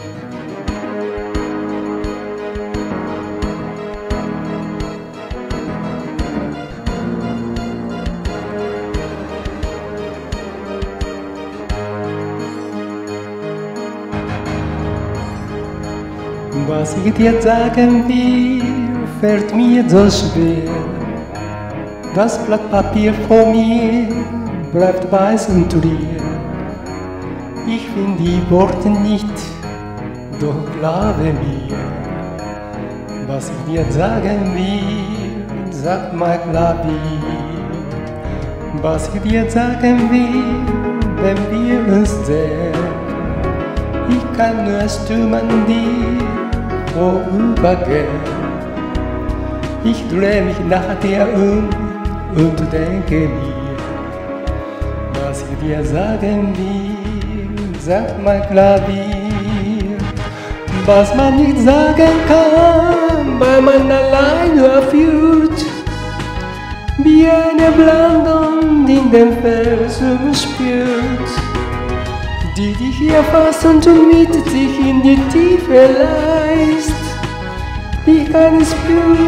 Was ich dir sagen will, fällt mir so schwer. Das Blatt Papier vor mir bleibt weiß und leer. Ich finde die Worte nicht, doch glaube mir. Was ich dir sagen will, sagt mein Klavier. Was ich dir sagen will, wenn wir uns sehen. Ich kann nur stumm an dir vorübergehen. Ich drehe mich nach dir und denke mir, was ich dir sagen will, sagt mein Klavier. Was man nicht sagen kann, weil man allein nur fühlt, wie eine Blandung in den Felsen spürt, die dich erfasst und mit sich in die Tiefe lässt. Ich kann es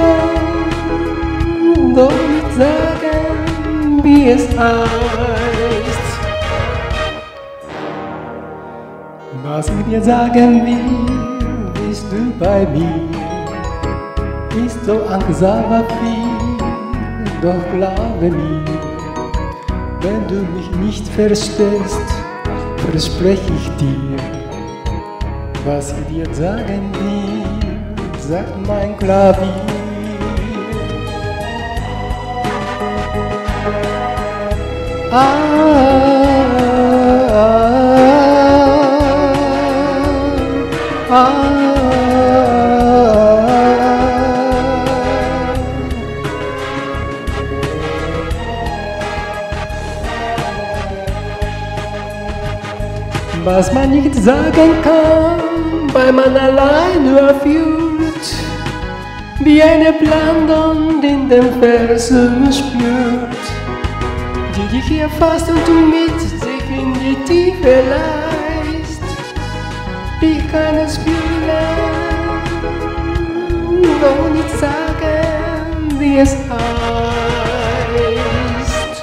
spüren, doch nicht sagen, wie es heißt. Was ich dir sagen will, bist du bei mir. Ist so langsam viel, doch glaube mir, wenn du mich nicht verstehst, verspreche ich dir, was ich dir sagen will, sagt mein Klavier. Was man nicht sagen kann, weil man allein nur fühlt, wie eine Blandung in den Felsen spürt, die dich erfasst und mit sich in die Tiefe lässt. Ich kann es fühlen, doch nicht sagen, wie es heißt.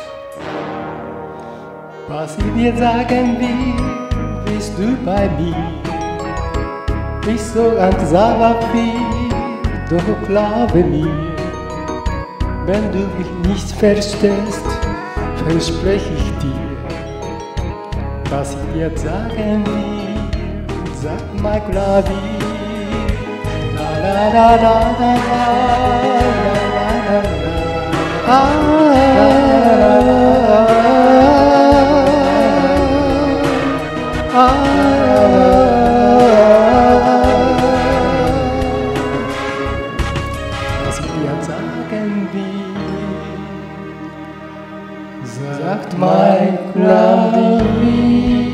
Was ich dir sagen will, bist du bei mir. Ich so langsam viel, doch glaube mir, wenn du mich nicht verstehst, verspreche ich dir, was ich dir sagen will, sagt mein Klavier. La la la la la la la la la. Was ich dir sagen will, sagt mein Klavier.